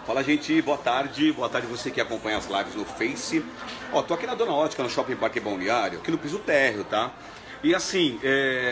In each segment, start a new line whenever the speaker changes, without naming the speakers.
Fala, gente, boa tarde você que acompanha as lives no Face. Ó, tô aqui na Dona Ótica, no Shopping Parque Balneário, aqui no piso térreo, tá? E assim,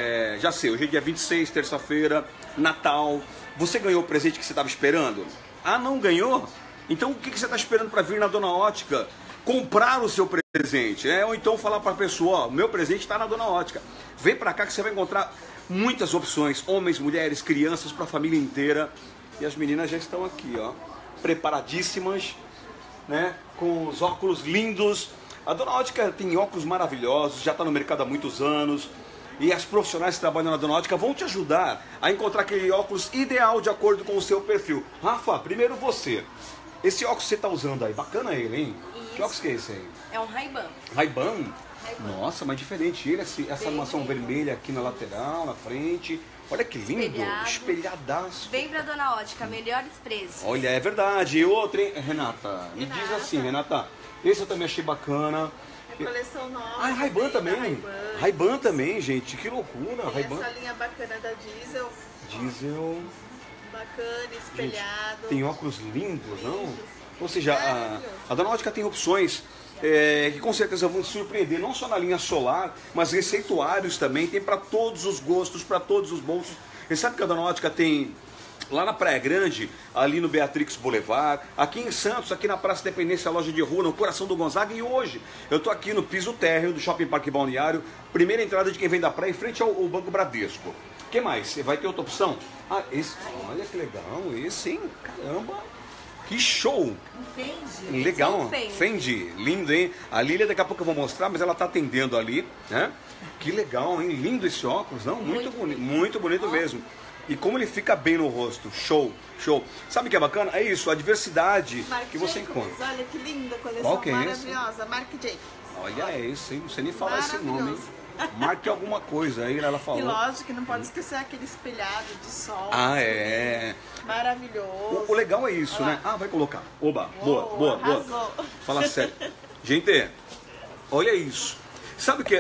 já sei, hoje é dia 26, terça-feira, Natal. Você ganhou o presente que você estava esperando? Ah, não ganhou? Então o que você está esperando para vir na Dona Ótica? Comprar o seu presente, ou então falar para a pessoa, ó, meu presente está na Dona Ótica. Vem para cá que você vai encontrar muitas opções, homens, mulheres, crianças, para a família inteira. E as meninas já estão aqui, ó, preparadíssimas, né, com os óculos lindos. A Dona Ótica tem óculos maravilhosos, já está no mercado há muitos anos. E as profissionais que trabalham na Dona Ótica vão te ajudar a encontrar aquele óculos ideal de acordo com o seu perfil. Rafa, primeiro você. Esse óculos que você está usando aí, bacana ele, hein? Isso. Que óculos que é esse aí?
É um Ray-Ban.
Ray-Ban? Nossa, mas diferente ele, essa armação vermelha aqui na lateral, na frente. Olha que lindo, espelhadaço.
Vem pra Dona Ótica, melhores preços.
Olha, é verdade. E outra, hein, Renata? Me diz assim, Renata, esse eu também achei bacana.
É coleção nova.
Ah, é Ray-Ban também? Ray-Ban também, gente, que loucura.
Tem essa linha bacana da Diesel.
Diesel.
Bacana, espelhado.
Gente, tem óculos lindos, não? Ou seja, a Dona Ótica tem opções que com certeza vão te surpreender, não só na linha solar, mas receituários também, tem para todos os gostos, para todos os bolsos. Você sabe que a Dona Ótica tem lá na Praia Grande, ali no Beatrix Boulevard, aqui em Santos, aqui na Praça Independência, a loja de rua, no coração do Gonzaga, e hoje eu tô aqui no piso térreo do Shopping Parque Balneário, primeira entrada de quem vem da praia, em frente ao Banco Bradesco. O que mais? Você vai ter outra opção? Ah, esse, olha que legal, esse, hein? Caramba! Que show!
Fendi.
Legal, Fendi, lindo, hein? A Lília daqui a pouco eu vou mostrar, mas ela tá atendendo ali, né? Que legal, hein? Lindo esse óculos, não? Muito bonito mesmo. E como ele fica bem no rosto, show, show. Sabe o que é bacana? É isso, a diversidade que você encontra.
Olha que linda coleção,
qual que é
maravilhosa,
esse?
Marc Jacobs.
Olha esse, hein? Não sei nem falar esse nome, hein? Marque alguma coisa, aí ela falou.
E lógico que não pode esquecer aquele espelhado de sol.
Ah,
assim,
é.
Maravilhoso.
O legal é isso, né? Ah, vai colocar. Oba, boa.
Arrasou.
Fala sério. Gente, olha isso. Sabe o que?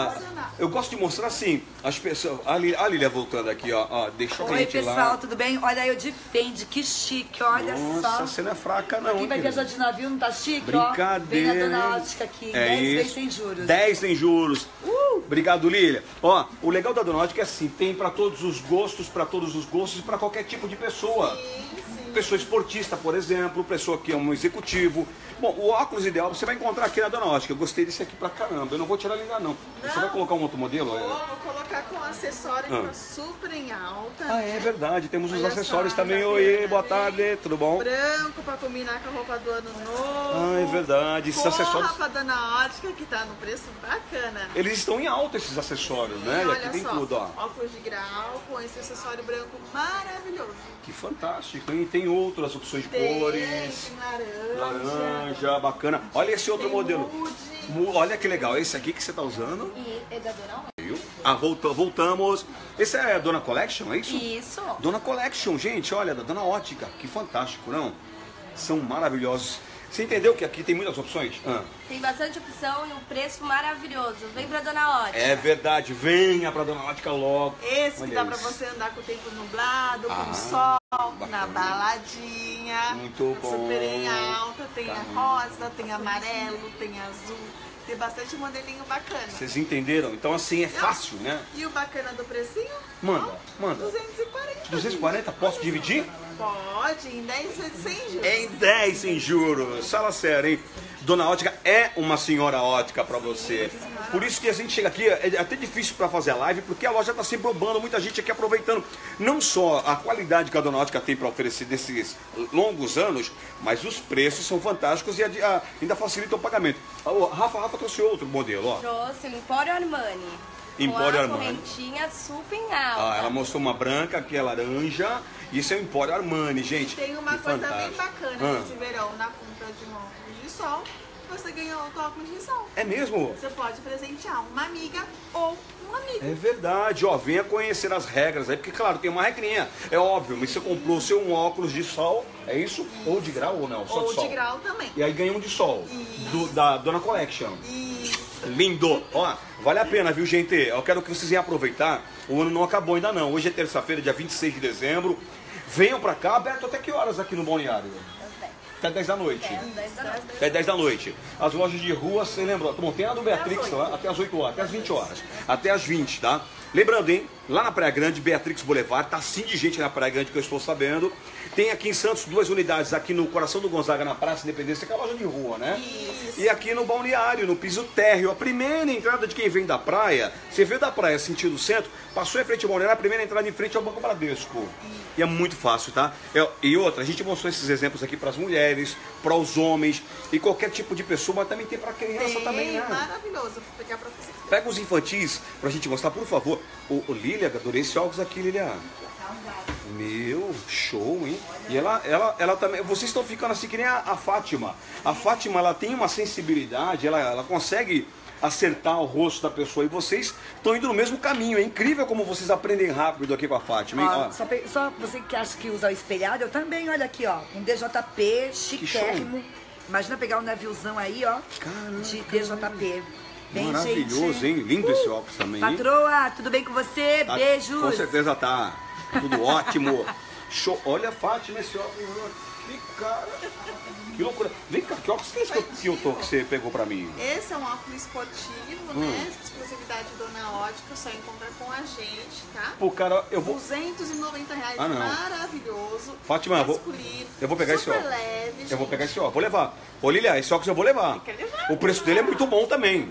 Eu gosto de mostrar assim, as pessoas. A Lília voltando aqui, ó. Deixa a gente lá.
Oi, pessoal, tudo bem? Olha eu de Fendi, que chique, olha só.
Nossa, você não é fraca, não.
Quem vai viajar de navio não tá chique,
Brincadeira.
Ó. Vem na Dona Ótica aqui, 10 vezes sem juros.
10 sem juros. Obrigado, Lília. Ó, o legal da Dona Ótica é assim, tem para todos os gostos e para qualquer tipo de pessoa.
Sim.
Pessoa esportista, por exemplo, pessoa que é um executivo. Bom, o óculos ideal você vai encontrar aqui na Dona Ótica. Eu gostei desse aqui pra caramba. Eu não vou tirar ele ainda, não. Você vai colocar um outro modelo?
Vou colocar com acessório que tá super em alta.
Ah, é verdade. Temos os
Olha
acessórios
só,
também.
tá
Oi,
vendo?
boa tarde, tudo bom?
Branco pra combinar com a roupa do ano novo.
Ah, é verdade. Esses acessórios.
Pra Dona Ótica que tá no preço bacana.
Eles estão em alta, esses acessórios, né? E aqui tem
só,
tudo, ó.
óculos de grau com esse acessório branco maravilhoso.
Que fantástico, hein? Tem outras opções de cores.
Tem
Laranja, bacana. Olha esse outro modelo. Olha que legal. Esse aqui que você tá usando.
E é da Dona Ótica.
Ah, voltamos. Esse é a Dona Collection, é isso?
Isso.
Dona Collection, gente, olha, da Dona Ótica. Que fantástico, não? São maravilhosos. Você entendeu que aqui tem muitas opções?
Tem bastante opção e um preço maravilhoso. Vem pra Dona Ótica.
É verdade, venha pra Dona Ótica logo.
Esse
olha
que dá pra
isso.
você andar com o tempo nublado, com o sol,
bacana.
na baladinha.
Muito bom.
Super em alta, tem a rosa, tem amarelo, tem azul. Tem bastante modelinho bacana.
Vocês entenderam? Então assim, é fácil, né?
E o bacana do precinho?
Manda.
240.
240, posso dividir?
Pode, em 10 vezes sem juros.
Em 10 sem juros. Fala sério, hein? Dona Ótica é uma senhora ótica pra você. Por isso que a gente chega aqui, é até difícil pra fazer a live, porque a loja tá sempre bombando, muita gente aqui aproveitando. Não só a qualidade que a Dona Ótica tem pra oferecer desses longos anos, mas os preços são fantásticos e ainda facilita o pagamento. Rafa trouxe outro modelo, ó.
Trouxe o Empório Armani.
Empório
com a
Armani.
correntinha super em alta.
Ela mostrou uma branca, aqui é laranja. Isso é o Empório Armani, gente.
Tem uma
que
coisa
fantástico.
bem bacana nesse verão, na compra de um óculos de sol, você ganhou outro óculos de sol.
É mesmo?
Você pode presentear uma amiga ou um amigo.
É verdade, ó, venha conhecer as regras aí, porque claro, tem uma regrinha, é óbvio, mas você comprou seu um óculos de sol, é isso? Ou de grau ou não? Só
Ou
de sol.
de grau também.
E aí ganha um de sol, da Dona Collection.
Isso.
Lindo! Ó, vale a pena, viu, gente? Eu quero que vocês venham aproveitar, o ano não acabou ainda não, hoje é terça-feira, dia 26 de dezembro. Venham pra cá, aberto até que horas aqui no Balneário?
Às 10.
Até 10 da noite.
10 da noite.
Até 10 da noite. As lojas de rua, você lembra? Bom, tem a do Beatrix lá, até as 8 horas, até as 20 horas. Até as 20, tá? Lembrando, hein? Lá na Praia Grande, Beatrix Boulevard, tá assim de gente na Praia Grande que eu estou sabendo. Tem aqui em Santos 2 unidades, aqui no coração do Gonzaga, na Praça Independência, que é a loja de rua, né?
Isso.
E aqui no Balneário, no piso térreo, a primeira entrada de quem vem da praia, você veio da praia sentido centro, passou em frente ao Balneário, a primeira entrada em frente ao Banco Bradesco. E é muito fácil, tá? E outra, a gente mostrou esses exemplos aqui para as mulheres, para os homens e qualquer tipo de pessoa, mas também tem para criança também, né?
Maravilhoso. Vou pegar pra vocês.
Pega os infantis pra gente mostrar, por favor. O Lilia, adorei esse óculos aqui, Lilia. Meu, show, hein? E ela também. Vocês estão ficando assim que nem a Fátima. A Fátima, ela tem uma sensibilidade, ela consegue acertar o rosto da pessoa. E vocês estão indo no mesmo caminho. É incrível como vocês aprendem rápido aqui com a Fátima, hein?
Ó, só você que acha que usa o espelhado, eu também, olha aqui, ó. Um DJP chiquérrimo. Imagina pegar um naviozão aí, ó.
Caramba,
de DJP. Bem,
maravilhoso,
gente.
hein? Lindo esse óculos também, hein?
Patroa, tudo bem com você?
Tá,
Beijos.
com certeza tá. Tudo ótimo. Show. Olha, Fátima, esse óculos. Que cara. Que loucura. Vem cá, que óculos que é esse que você pegou pra mim?
Esse é um óculos esportivo, né? Exclusividade Dona Ótica, só encontra com a gente, tá?
Pô, cara, eu vou...
R$290,
Ah, não.
maravilhoso.
Fátima, eu vou pegar esse óculos.
Leve, gente.
Eu vou pegar esse óculos. Vou levar. Ô, Lilia, esse óculos eu vou levar.
Quer levar?
O preço dele é muito bom também.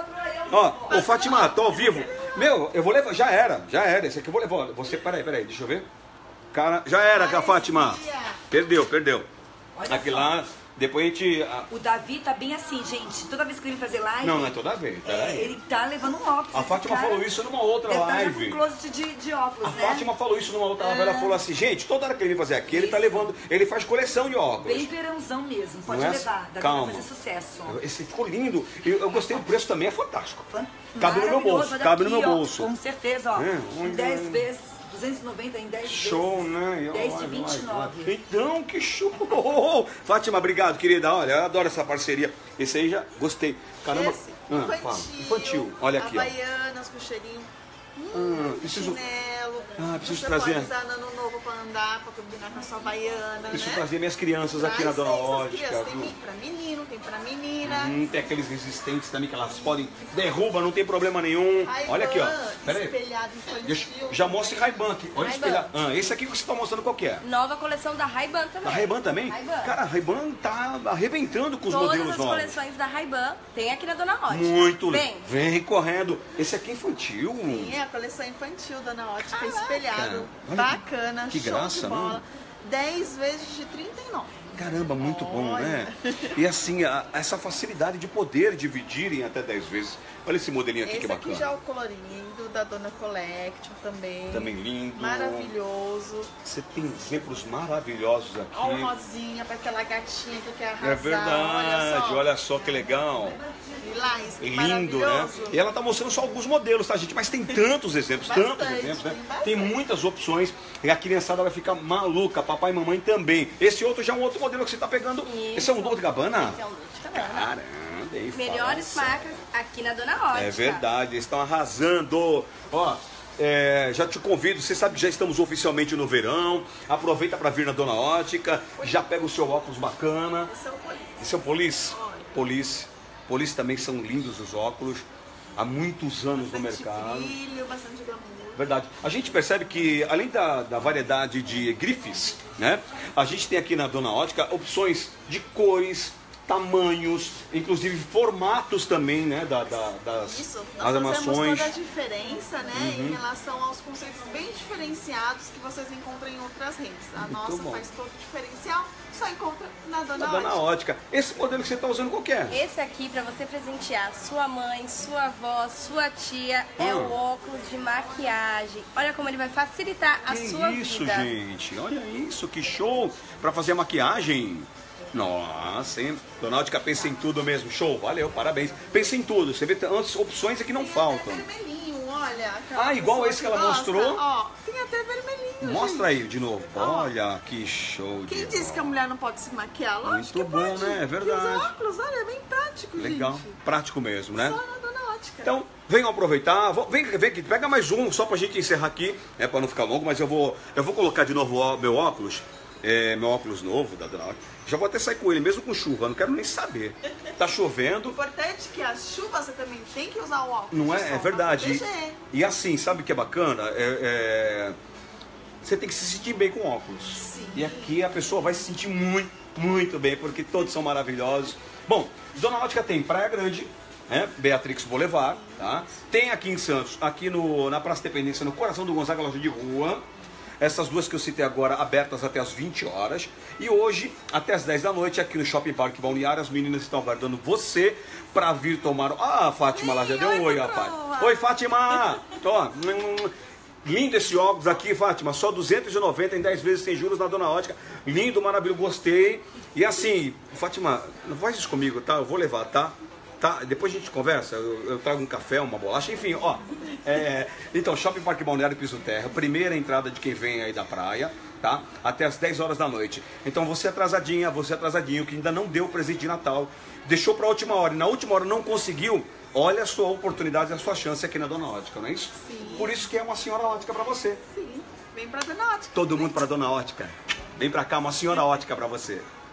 Ó, ô Fátima, tô ao vivo. Meu, eu vou levar. Já era. Esse aqui eu vou levar. Você, peraí, deixa eu ver. Cara, já era, a Fátima. Perdeu.
Olha
Aqui
só.
lá, depois a gente...
O Davi tá bem assim, gente. Toda vez que ele vem fazer live...
Não é toda vez, peraí.
ele tá levando um óculos.
A
Esse
Fátima
cara
falou isso numa outra
deve tá já
live.
com closet de óculos,
A
né?
Fátima falou isso numa outra live. Ela falou assim, gente, toda hora que ele vem fazer aqui, ele tá levando... Ele faz coleção de óculos.
Bem verãozão mesmo. Pode
Não é?
levar. Davi
Calma.
vai fazer sucesso.
Esse ficou lindo. Eu gostei, o preço também é fantástico. Cabe no meu
Maravilhoso,
bolso,
olha
cabe no
aqui,
meu
ó,
bolso.
Com certeza, ó.
É,
Em 10 vezes, 290 em 10
Show,
vezes.
né?
10 de 29.
Então, que show! Fátima, obrigado, querida. Olha, eu adoro essa parceria. Esse aí já gostei. Caramba.
Esse,
Fala. Infantil. Olha aqui, ó.
Havaianas com cheirinho.
Preciso-
Chinelo.
preciso
Você
trazer.
pode usar no ano novo pra andar, pra combinar com a sua havaiana,
Preciso
né?
trazer minhas crianças aqui na Dona Ótica.
Tem pra menino, tem pra menina.
Tem aqueles resistentes também que elas podem derrubar, não tem problema nenhum.
Ray-Ban,
Olha aqui, ó. Pera aí.
espelhado infantil.
Já mostra Ray-Ban aqui. Olha o
Ray-Ban.
espelhado. Esse aqui que você tá mostrando qual que é?
Nova coleção da Ray-Ban também.
Da Ray-Ban também?
Ray-Ban.
Cara, a Ray-Ban tá arrebentando com os
Todas
modelos
as
novos.
coleções da Ray-Ban tem aqui na Dona Ótica.
Muito
Vem.
lindo. Vem correndo. Esse aqui é infantil.
Sim, é a coleção infantil da Dona Ótica, espelhado.
Olha
Bacana,
que
show
graça,
de bola. 10 vezes de 39.
Caramba, muito bom, né? E assim, essa facilidade de poder dividir em até 10 vezes. Olha esse modelinho aqui, que
Esse
bacana.
aqui já é o colorindo da Dona Collection também.
Também lindo.
Maravilhoso.
Você tem exemplos maravilhosos
Ó o
aqui.
rosinha para aquela gatinha que quer arrasar.
É verdade, olha só que legal.
Lilás, que
Lindo, né?
maravilhoso.
E ela tá mostrando só alguns modelos, tá, gente? Mas tem tantos exemplos, tantos
Bastante,
exemplos, né?
tem bastante.
Tem muitas opções e a criançada vai ficar maluca, papai e mamãe também. Esse outro já é um outro modelo que você tá pegando.
Isso.
Esse é um Dolce & Gabbana?
Esse é um Dolce & Gabbana.
Caramba, hein?
Melhores
Fala
marcas aqui na Dona Ótica.
É verdade, eles estão arrasando. Ó, já te convido, você sabe que já estamos oficialmente no verão. Aproveita para vir na Dona Ótica, já pega o seu óculos bacana.
Esse é o colorido.
Esse é o Police? Police. Police também são lindos os óculos. Há muitos anos no
Bastante
mercado.
brilho, bastante glamour.
Verdade. A gente percebe que, além da variedade de grifes, né? A gente tem aqui na Dona Ótica opções de cores, tamanhos, inclusive formatos também, né? Das
Isso, nós fazemos
armações.
toda a diferença, né, em relação aos conceitos bem diferenciados que vocês encontram em outras redes. A nossa
bom.
faz todo o diferencial, só encontra na Dona
Da Dona
Ótica.
Ótica. Esse modelo que você está usando qual que é?
Esse aqui, pra você presentear sua mãe, sua avó, sua tia, é o óculos de maquiagem. Olha como ele vai facilitar a
Que
sua
isso,
vida.
gente. Olha isso, que show. Para fazer a maquiagem. Nossa, hein? Dona Ótica pensa em tudo mesmo. Show, valeu, parabéns. Pensa em tudo. Você vê tantas opções aqui que não
Tem
faltam.
até vermelhinho, olha. aquela
Igual
pessoa
esse que ela
gosta,
mostrou.
Ó, tem até vermelhinho,
Mostra
gente.
aí de novo. Olha, que show de
Quem disse que a mulher não pode se maquiar? Lógico
Muito
que
bom,
pode.
né? É verdade.
E os óculos, olha, é bem prático,
Legal,
gente.
prático mesmo, né?
Só na Dona Ótica.
Então, venham aproveitar. Vem aqui, pega mais um, só pra gente encerrar aqui, para não ficar longo, mas eu vou colocar de novo o meu óculos. meu óculos novo da Dona Ótica. Já vou até sair com ele, mesmo com chuva, não quero nem saber. Tá chovendo.
O importante é que a chuva você também tem que usar o óculos.
Não é? É verdade. E assim, sabe o que é bacana? Você tem que se sentir bem com óculos.
Sim.
E aqui a pessoa vai se sentir muito, muito bem, porque todos são maravilhosos. Bom, Dona Ótica tem Praia Grande, Beatrix Boulevard, tá? Tem aqui em Santos, aqui na Praça Independência, no coração do Gonzaga, loja de rua. Essas duas que eu citei agora, abertas até as 20 horas. E hoje, até as 10 da noite, aqui no Shopping Parque Balneário, as meninas estão aguardando você para vir tomar... Ah, a Fátima lá já deu um oi, rapaz. Oi, Fátima! Ó, lindo esse óculos aqui, Fátima. Só 290 em 10 vezes sem juros na Dona Ótica. Lindo, maravilhoso, gostei. E assim, Fátima, não faz isso comigo, tá? Eu vou levar, tá? Tá, depois a gente conversa, eu trago um café, uma bolacha, enfim, ó. Então, Shopping Parque Balneário Piso Terra, primeira entrada de quem vem aí da praia, tá? Até as 10 horas da noite. Então você atrasadinho, que ainda não deu o presente de Natal, deixou pra última hora e na última hora não conseguiu, olha a sua oportunidade, a sua chance aqui na Dona Ótica, não é isso?
Sim.
Por isso que é uma senhora ótica pra você.
Sim, vem pra Dona Ótica.
Todo mundo pra Dona Ótica. Vem pra cá, uma senhora ótica pra você.